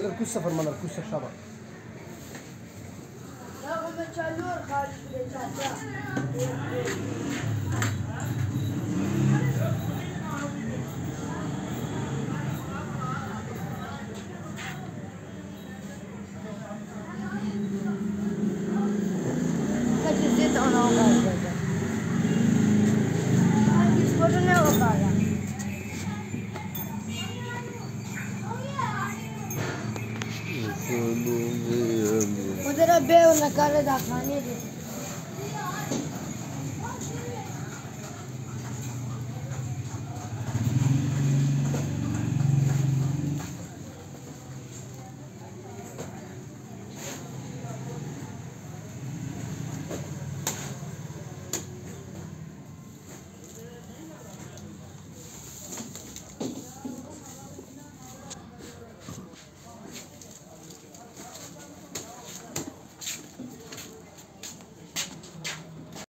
اركوز سفر من اركوز الشباب رغم تشالور خارج زيت انا وغاز يسبرنا وغاز उधर बे नकारे दाखाने